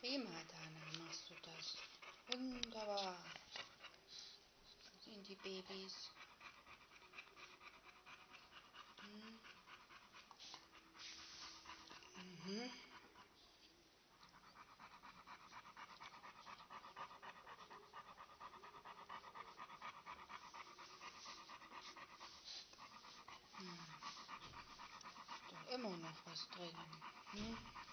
Prima, Dana, machst du das. Wunderbar. Wo sind die Babys? Mhm. Doch immer noch was drin.